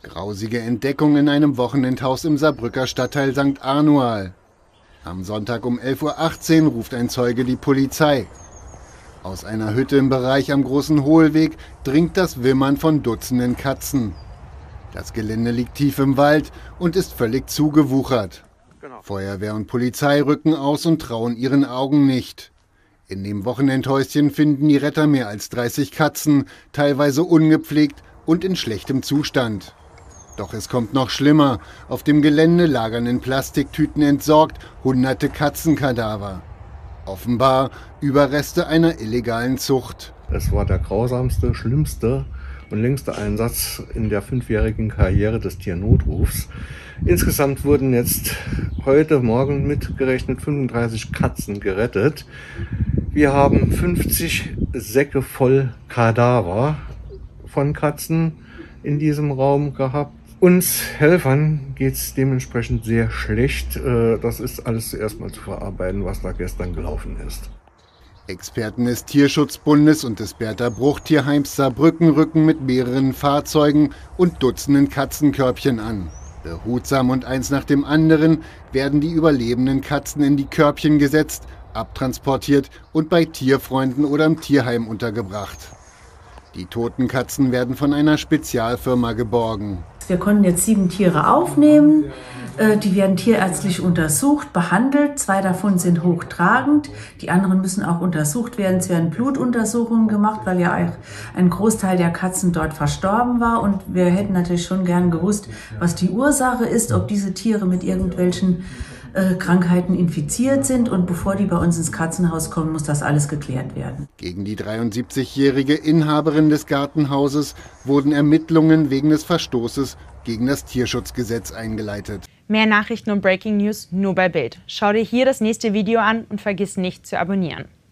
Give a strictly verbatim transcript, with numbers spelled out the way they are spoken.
Grausige Entdeckung in einem Wochenendhaus im Saarbrücker Stadtteil Sankt Arnual. Am Sonntag um elf Uhr achtzehn ruft ein Zeuge die Polizei. Aus einer Hütte im Bereich am Großen Hohlweg dringt das Wimmern von Dutzenden Katzen. Das Gelände liegt tief im Wald und ist völlig zugewuchert. Feuerwehr und Polizei rücken aus und trauen ihren Augen nicht. In dem Wochenendhäuschen finden die Retter mehr als dreißig Katzen, teilweise ungepflegt und in schlechtem Zustand. Doch es kommt noch schlimmer. Auf dem Gelände lagern in Plastiktüten entsorgt hunderte Katzenkadaver. Offenbar Überreste einer illegalen Zucht. Es war der grausamste, schlimmste und längste Einsatz in der fünfjährigen Karriere des Tiernotrufs. Insgesamt wurden jetzt heute Morgen mitgerechnet fünfunddreißig Katzen gerettet. Wir haben fünfzig Säcke voll Kadaver von Katzen in diesem Raum gehabt. Uns Helfern geht es dementsprechend sehr schlecht. Das ist alles zuerst mal zu verarbeiten, was da gestern gelaufen ist. Experten des Tierschutzbundes und des Bertha Bruch Tierheims Saarbrücken rücken mit mehreren Fahrzeugen und Dutzenden Katzenkörbchen an. Behutsam und eins nach dem anderen werden die überlebenden Katzen in die Körbchen gesetzt, abtransportiert und bei Tierfreunden oder im Tierheim untergebracht. Die toten Katzen werden von einer Spezialfirma geborgen. Wir konnten jetzt sieben Tiere aufnehmen. Die werden tierärztlich untersucht, behandelt. Zwei davon sind hochtragend. Die anderen müssen auch untersucht werden. Es werden Blutuntersuchungen gemacht, weil ja auch ein Großteil der Katzen dort verstorben war. Und wir hätten natürlich schon gern gewusst, was die Ursache ist, ob diese Tiere mit irgendwelchen äh, Krankheiten infiziert sind. Und bevor die bei uns ins Katzenhaus kommen, muss das alles geklärt werden. Gegen die dreiundsiebzigjährige Inhaberin des Gartenhauses wurden Ermittlungen wegen des Verstoßes gegen das Tierschutzgesetz eingeleitet. Mehr Nachrichten und Breaking News nur bei Bild. Schau dir hier das nächste Video an und vergiss nicht zu abonnieren.